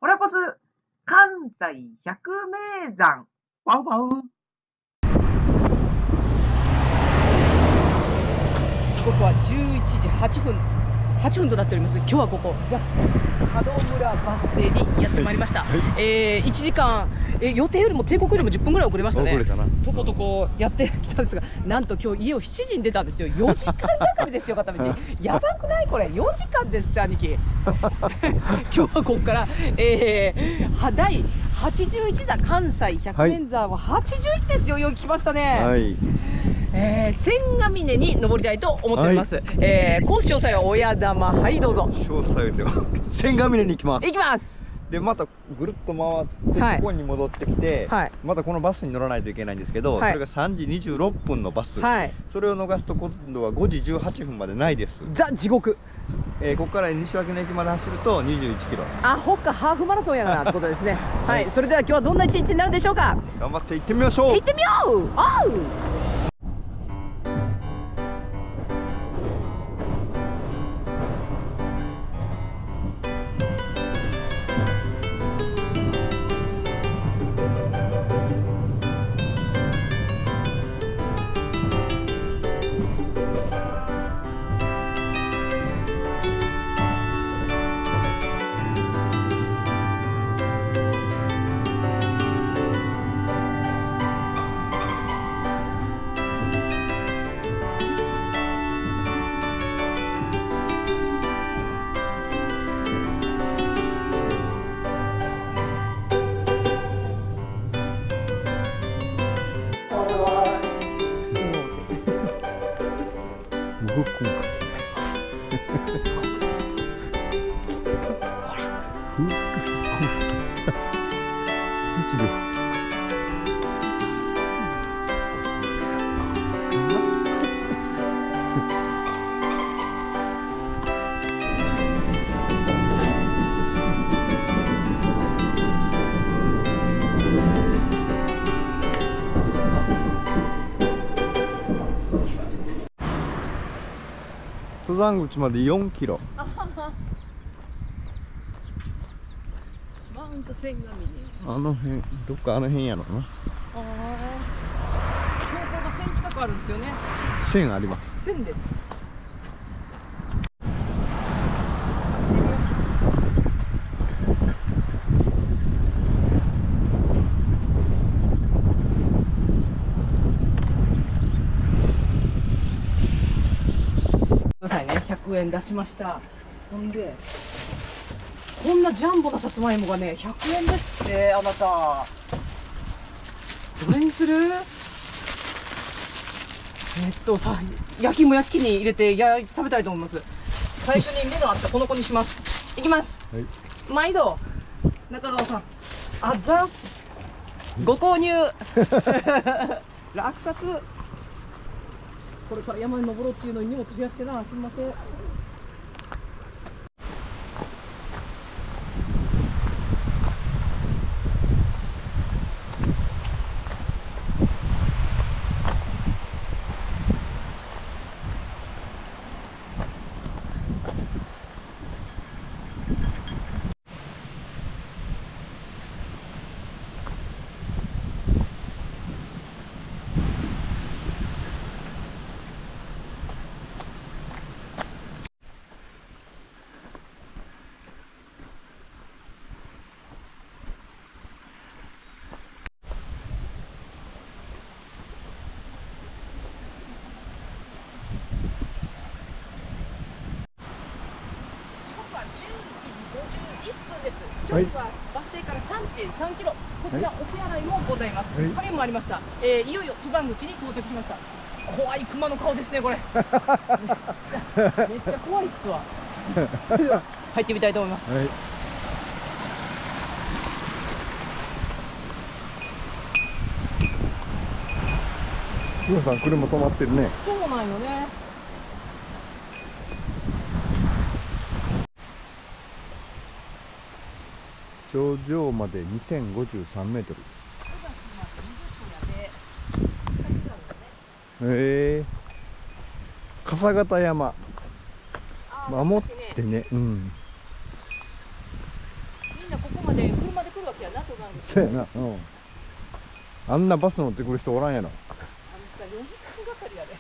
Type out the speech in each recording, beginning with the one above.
ホラポス関西百名山。ワウワウ。 時刻は11時8分となっております。今日はここ門村バス停にやってまいりました。1時間予定よりも定刻よりも10分ぐらい遅れましたね。とことこやってきたんですが、なんと今日家を7時に出たんですよ。4時間がかりですよ、片道。やばくないこれ。4時間ですって兄貴。今日はここから第81座関西百名山は81ですよ。よく来ましたね。はい。千ヶ峰に登りたいと思っております。コース詳細は親玉。はい、どうぞ。 詳細では千ヶ峰に行きます。 行きます。 でまたぐるっと回ってここに戻ってきて、またこのバスに乗らないといけないんですけど、それが3時26分のバス、それを逃すと今度は5時18分までないです。 ザ地獄。 ここから西脇の駅まで走ると21キロ。 あ、ほっかハーフマラソンやなってことですね。はい、それでは今日はどんな一日になるでしょうか。 頑張って行ってみましょう。 行ってみよう。おう。 動くんか。一度。登山口まで4キロ。 マウント千ヶ峰。 あの辺、どっかあの辺やろな。 標高が1000近くあるんですよね。 1000あります。 1000です。100円出しました。ほんでこんなジャンボなさつまいもがね100円ですって。あなたどれにする？さ焼き芋焼き器に入れて食べたいと思います。最初に目のあったこの子にします。いきます、はい、毎度中川さんあざすご購入落札。これから山に登ろうっていうのに荷物増やしてな。すみません。今日はバス停から 3.3 キロ、こちらお手洗いもございます。紙もありました。いよいよ登山口に到着しました。怖い熊の顔ですねこれ。めっちゃ怖いっすわ。入ってみたいと思います。はい、 皆さん車止まってるね。 そうなんよね。 頂上まで2053メートル。笠形山守ってね。うん。 みんなここまで車で来るわけやな、登山口。 そうやな。うん。あんなバス乗ってくる人おらんやろ。 あんた40分がかりやで。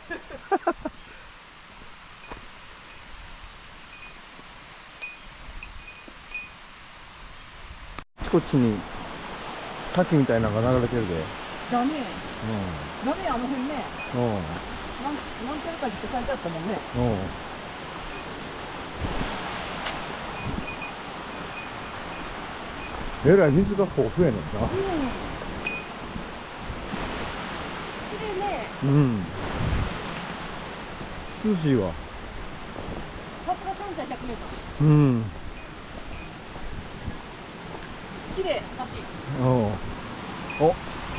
こっちに滝みたいなのが流れてるで。 だね。 うダメ、あの辺ね。 ん。うん。 何キロかって書いてあったもんね。 うん。えらい水が豊富やねんな。 綺麗ね。 うん。涼しいわ。 さすが関西100メートうん。 ル。綺麗、橋。 おう。お。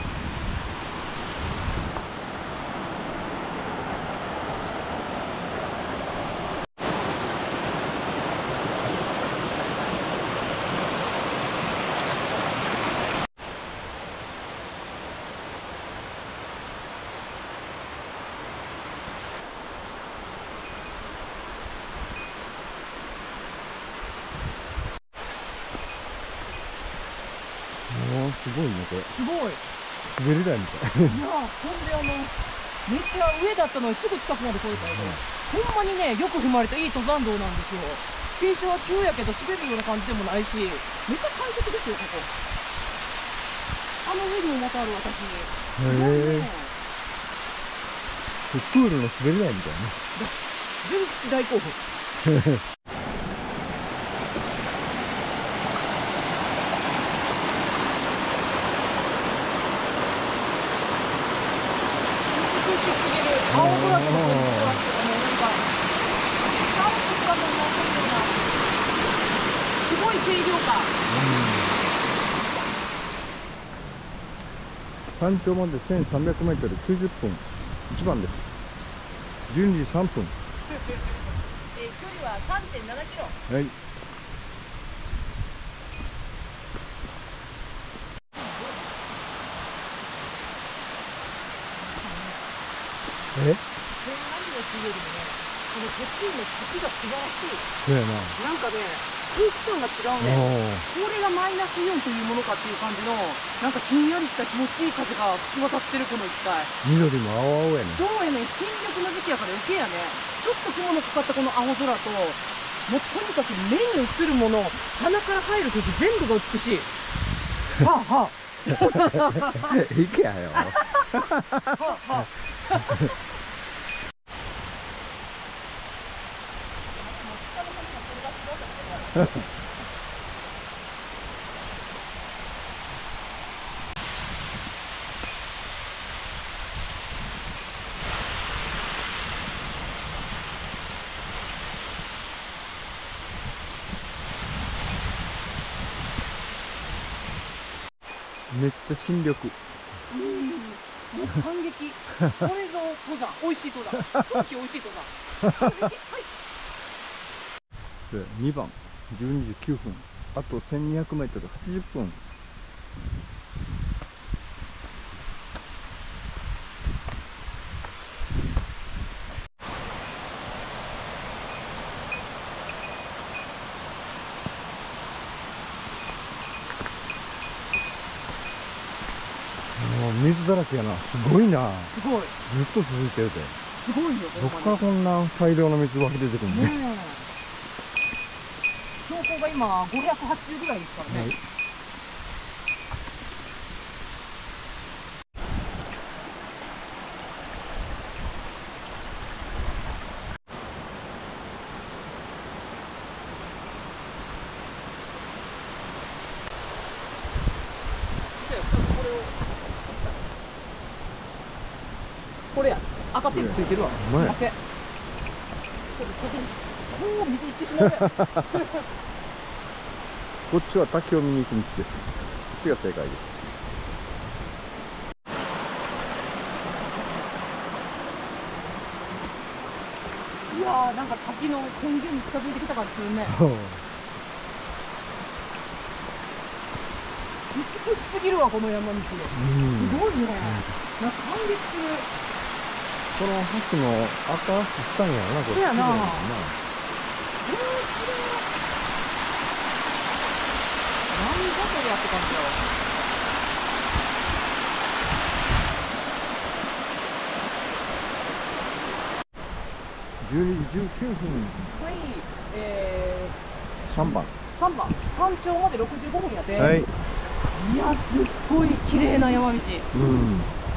すごいねこれ。 すごい。 滑り台みたい。 いや、ほんでめっちゃ上だったのにすぐ近くまで来れたよね。ほんまにね、よく踏まれたいい登山道なんですよ。傾斜は急やけど滑るような感じでもないし、めっちゃ快適ですよ、ここ。あの上にもまたある私。 へえ。プールの滑り台みたいな。 純吉大興奮。青空ところに来てますけども、なんか、サンプとかもなってるような、すごい清涼感。 山頂まで1300メートル90分。1番です。12時3分。 距離は3.7キロ。 はい。え？ 何がっていうよりもね、この途中の滝が素晴らしい。 そうやな。 なんかね、空気感が違うね。これがマイナスイオンというものかっていう感じの、なんかひんやりした気持ちいい風が吹き渡ってるこの一帯。 緑も青々やね。 そうやね、新緑の時期やから余計やね。ちょっと雲のかかったこの青空と、もうとにかく目に映るもの、鼻から入る時全部が美しい。はあはあ。 行けやよ。 はあはあ。 めっちゃ新緑。 もう感激。これぞ登山、美味しい登山。空気美味しい登山。感激。はい。 で、2番、12時9分。あと1200メートル、80分。水だらけやな。すごいな。 すごい。 ずっと続いてるで。 すごいよ。 どっからこんな大量の水湧き出てくるのね。 標高が今580ぐらいですからね。はい。これや、赤テープついてるわ。すいません。こう水いってしまうや。 こっちは滝を見に行く道です。こっちが正解です。 いやー、なんか滝の根源に近づいてきた感じするね。美しすぎるわ、この山道。すごいね。なんか感激する。 この橋の赤橋したんやろな、これ。 そうやな。綺麗。なりやって感じよ。 12時19分。 はい、 3番。 3番、山頂まで65分やで。 はい。 いや、すっごい綺麗な山道。 うん。 綺麗しか言われへん。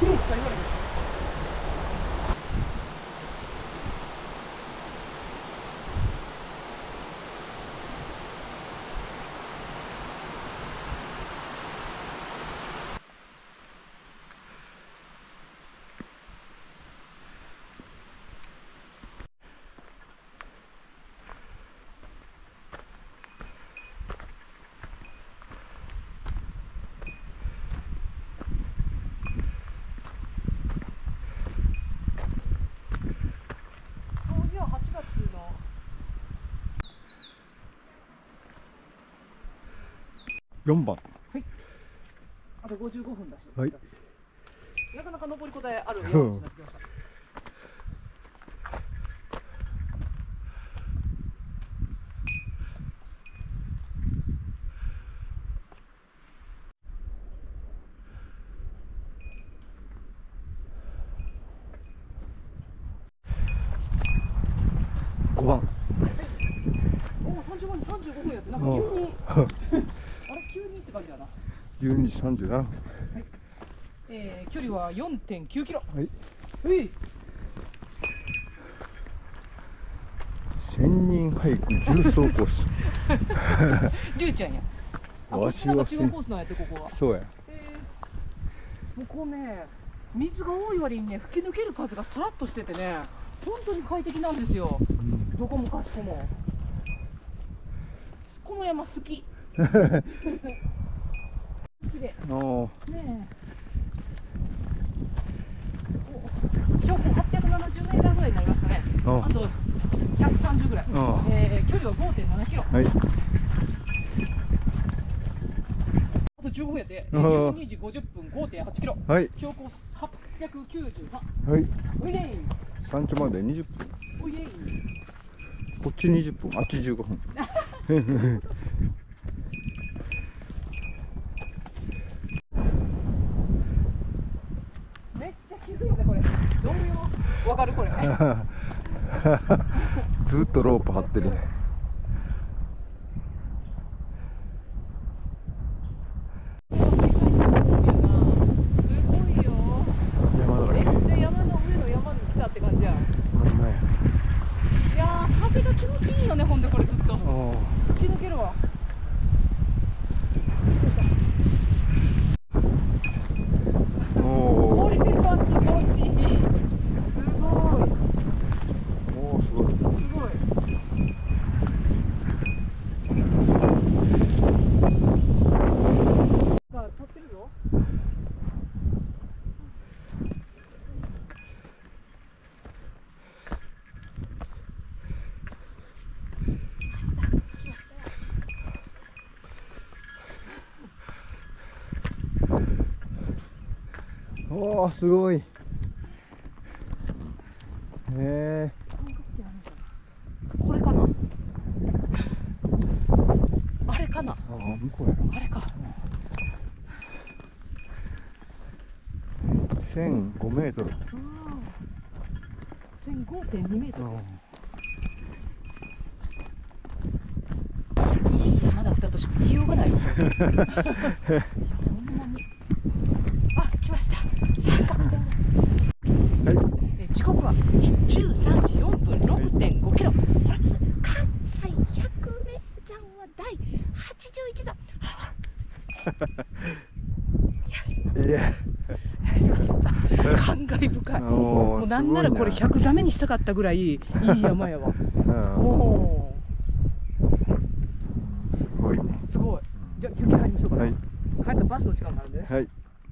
4番。 はい。あと55分だし。 はい。 なかなか登り応えある山道になってきました。 5番。 おお、山頂まで35分やって、なんか急にあれ急にって感じだな。 12時37分。はい。 距離は 4.9 キロ。 はい。 はい。 千人俳句重走コース。 りゅうちゃんや。あ、こっちなんか違うコースなんやって、ここは。 そうや。 もうこうね、水が多い割にね、吹き抜ける風がさらっとしててね、本当に快適なんですよ。どこもかしこも。この山好き。綺麗。ねえ。標高870メートルぐらいになりましたね。あと130ぐらい。距離は 5.7 キロ。はい。あと15分やって、12時50分 5.8 キロ。はい。標高893。はい。おいでい。 山頂まで20分。 おいでい。 こっち20分、あっち15分。 めっちゃ急よねこれ。どうよ。わかるこれ。 ずっとロープ張ってるね。 すごいよ。めっちゃ山の上の山に来たって感じや。いやー、風が気持ちいいよね、ほんでこれずっと吹き抜けるわ。これは気持ちいい。すごい。 おお、すごい。 すごい。さあ、立ってるぞ。 おお、すごい。 これかな。あれかな。 あ、向こうやな。 あれか。 1005メートル。 1005.2 メートル。いい山だったとしか言いようがない。ほんまに。あ、来ました。三角点。はい。時刻は13時4分 6.5 キロ。関西百名山は第81段。やりました。感慨深い。もうなんならこれ100座目にしたかったぐらいいい山やわ。おー、すごい。すごい。じゃあ休憩入りましょうか。はい。帰ったバスの時間があるんでね。はい。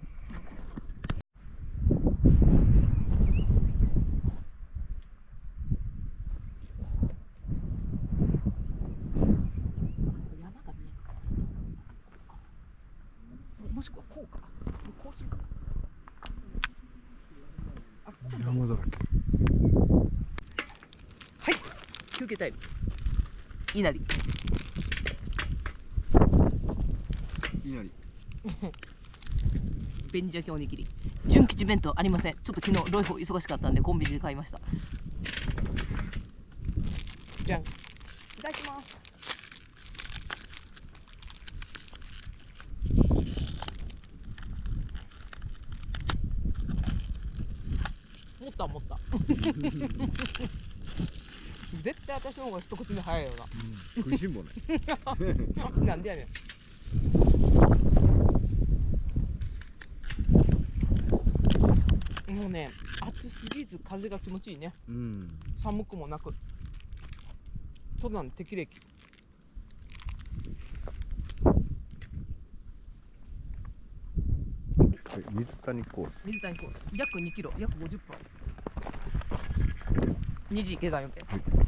もしくはこうか。こうするか。 山だらけ。 はい。休憩タイム。稲荷。 きなり紅鮭おにぎり、純吉弁当ありません。ちょっと昨日ロイホ忙しかったんでコンビニで買いました。じゃん、いただきます。持った絶対私の方が一口目早いよな。 食いしん坊ね。 なんでやねん。もうね、暑すぎず風が気持ちいいね。寒くもなく。登山適齢期。 水谷コース。 水谷コース。約2キロ、約50分。2時下山予定。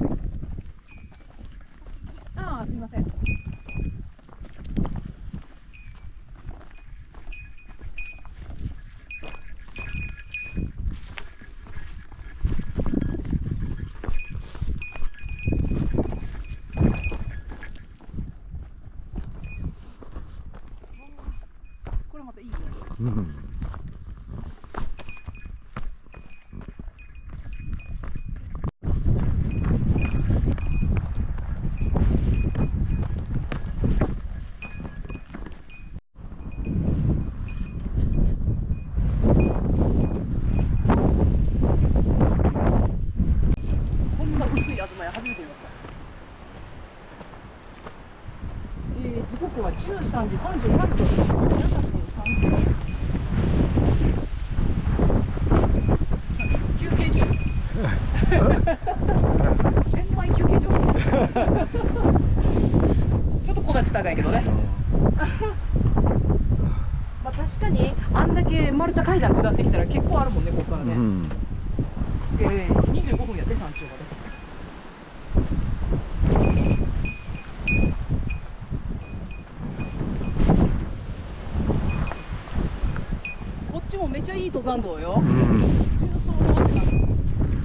ああ、すいません。これまたいいね。薄い東屋初めて見ました。時刻は13時33分。7.3キロ。休憩中。1000枚休憩所。ちょっと小立ち高いけどね。まあ確かにあんだけ丸太階段下ってきたら結構あるもんね、ここからね。25分やって山頂まで。こっちもめちゃいい登山道よ。重曹のって感じ。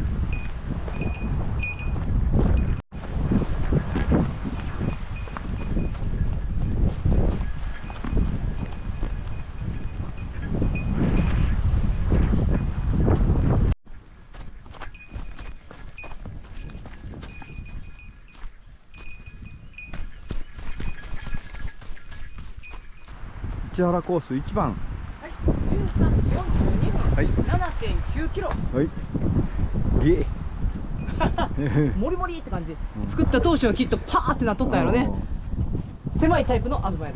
市原コース1番。 はい、13時42分。はい、7.9キロ。 はい。 もりもりって感じ。作った当初はきっとパーってなっとったやろね。狭いタイプの東屋です。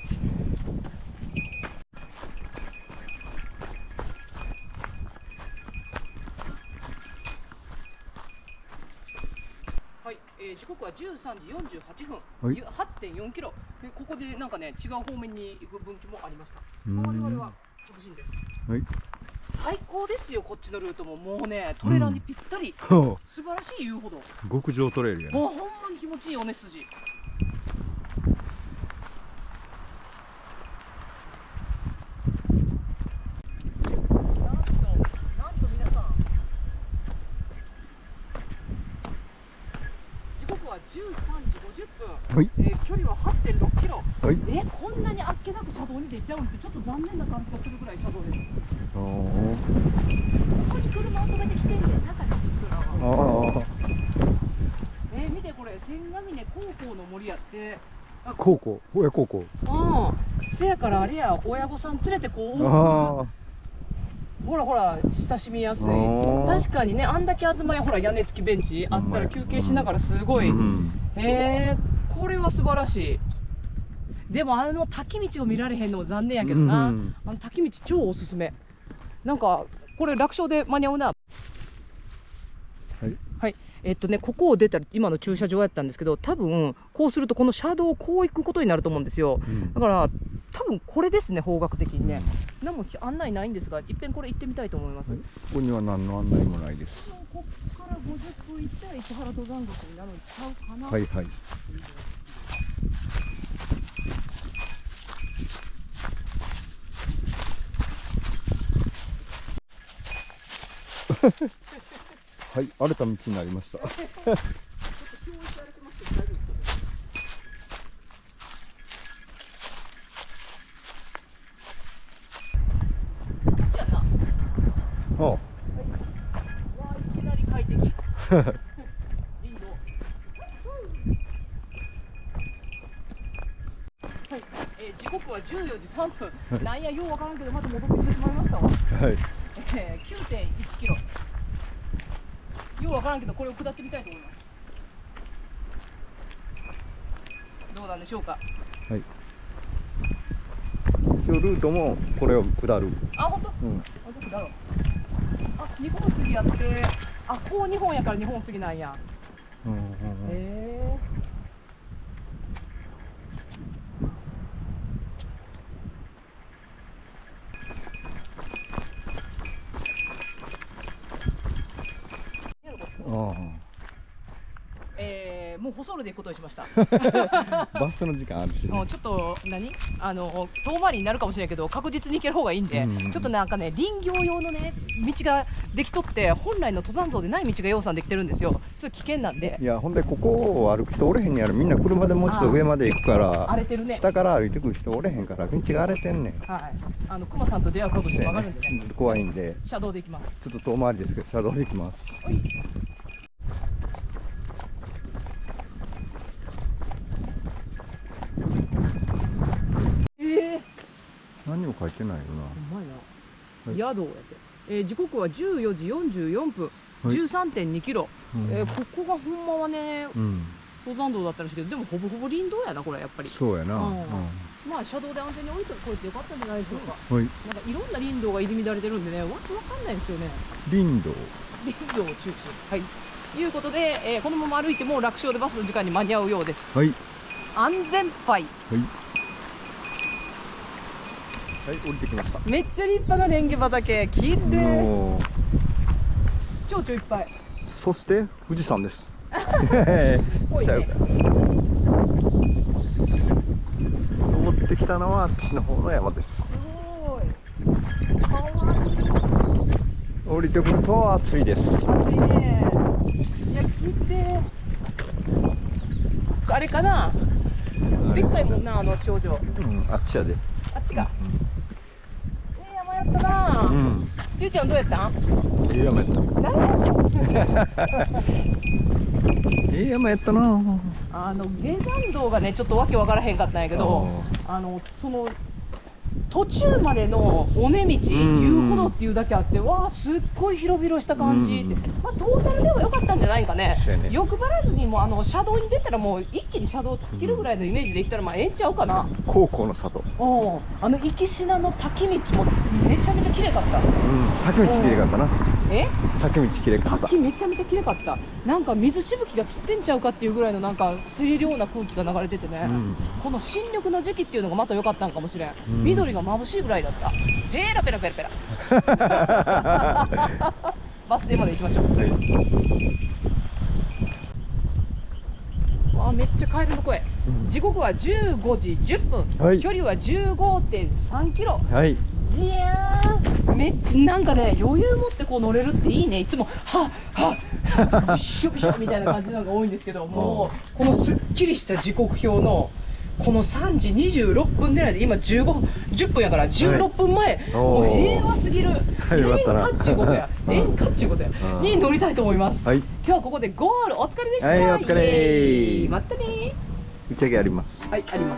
はい、時刻は13時48分、はい、8.4 キロ。ここでなんかね、違う方面に行く分岐もありました。我々は直進です。はい、最高ですよ、こっちのルートも。もうね、トレーラーにぴったり、素晴らしい遊歩道。 極上トレイルやね。 もうほんまに気持ちいい尾根筋。なんと皆さん、時刻は13時50分、はい、距離は 8.6 キロ、はい、こんなにあっけなく車道に出ちゃうんってちょっと残念な感じがするぐらい車道です。ここに車を止めてきてんで、中に行く見てこれ、千ヶ峰高校の森やって。 高校、親高校。 せやからあれや、親御さん連れてこう。ほらほら、親しみやすい。確かにね、あんだけ東屋ほら屋根付きベンチあったら休憩しながらすごい。これは素晴らしい。でもあの滝道を見られへんのも残念やけどな。あの滝道超おすすめ。なんかこれ楽勝で間に合うな。はい。はい。ここを出たら今の駐車場やったんですけど、多分こうするとこの車道をこう行くことになると思うんですよ。だから多分これですね、方角的にね。何も案内ないんですが、いっぺんこれ行ってみたいと思います。ここには何の案内もないです。 ここから50分行ったら市原登山口になるんちゃうかな。 はいはい。はい、荒れた道になりました。 リンド。はい、時刻は14時3分。なんやようわからんけどまた戻ってきてしまいましたわ。 はい。 9.1 キロ。ようわからんけどこれを下ってみたいと思います。どうなんでしょうか。 はい。一応ルートもこれを下る。 あ、本当？うん。本当下ろう。あ、2本杉やって、あ、こう2本やから2本杉なんや。もう細路で行くことにしました。 バスの時間あるし、ね、 ちょっと遠回りになるかもしれないけど確実に行ける方がいいんで、ちょっとなんかね林業用のね道ができとって本来の登山道でない道が養蚕できてるんですよ。ちょっと危険なんで。 いやほんでここを歩く人おれへんやろ。みんな車でもうちょっと上まで行くから荒れてるね。 下から歩いてくる人おれへんから道が荒れてんねん。 はい。熊さんと出会うかもしれない。分かるんでね。 怖いんで車道で行きます。 ちょっと遠回りですけど車道で行きます。はい。何も書いてないよな。 うまいな。宿をやって。時刻は14時44分。13.2 キロ。ここがほんまはね、登山道だったらしいけど、でもほぼほぼ林道やな、これやっぱり。 そうやな。 まあ車道で安全に降りてこいてよかったんじゃないでしょうか。なんかいろんな林道が入り乱れてるんでね、わかんないですよね。 林道を中心。はい。ということで、このまま歩いても楽勝でバスの時間に間に合うようです。 はい。 安全牌。はい。 はい、降りてきました。 めっちゃ立派なレンゲ畑、きれい。蝶々いっぱい。 そして富士山です。登ってきたのはあっちの方の山です。すごい。かわいい。降りてくると暑いです。暑いね。 いや、きれい。あれかな。でっかいもんな、頂上。 あっちやで。 あっちか。山やったな。ゆうちゃんどうやったん？ 山やった。山やったな。 下山道がね、ちょっとわけわからへんかったんやけど、その途中までの尾根道、遊歩道っていうだけあって、わあ、すっごい広々した感じって、まあ、トータルでは良かったんじゃないかね。欲張らずにも車道に出たら、もう一気に車道突っ切るぐらいのイメージでいったら、まあ、ええんちゃうかな。 高校の里。 行きしなの滝道もめちゃめちゃ綺麗かった。 滝道綺麗かったな。滝道綺麗かった。 滝めちゃめちゃ綺麗かった。なんか水しぶきが散ってんちゃうかっていうぐらいのなんか清涼な空気が流れててね、この新緑の時期っていうのがまた良かったんかもしれん。緑が眩しいぐらいだった。ペラペラペラペラ。バス停まで行きましょう。わあ、めっちゃカエルの声。時刻は15時10分。距離は 15.3 キロ。じゃーん。なんかね、余裕持ってこう乗れるっていいね。いつもはっはっびっしょびしょみたいな感じのが多いんですけど、もうこのすっきりした時刻表のこの3時26分狙いで今10分やから16分前、もう平和すぎる。演歌っちゅうことや、演歌っちゅうことやに乗りたいと思います。今日はここでゴール。お疲れでした。 お疲れ。 またね。 打ち上げあります。 はい、あります。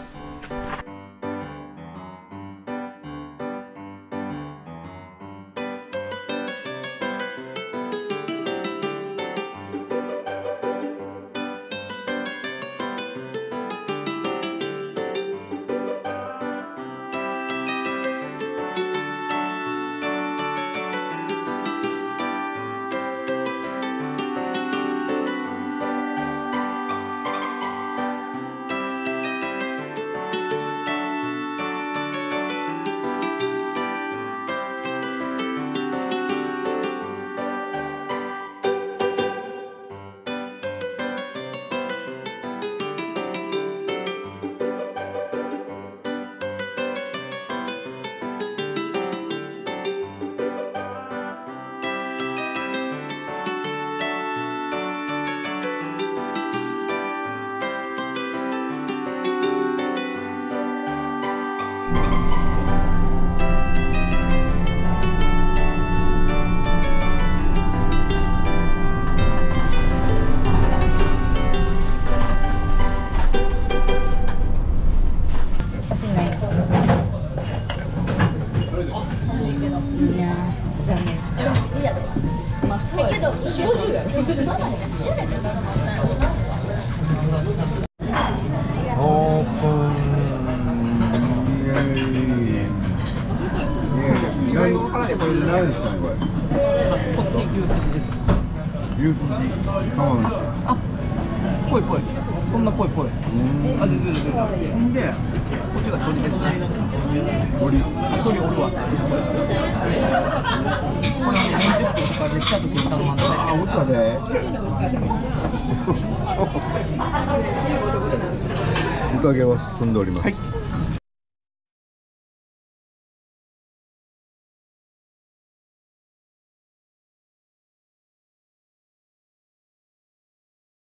違いが分からない。これ何ですかね、これ。 こっち牛すじです。 牛すじ、釜飯。 あ、ぽいぽい。そんなぽいぽい。味する。で、こっちが鶏ですね。 鶏おるわ。これは40分とかで来た時に頼まんで。 あ、おったで。おかげは進んでおります。はい。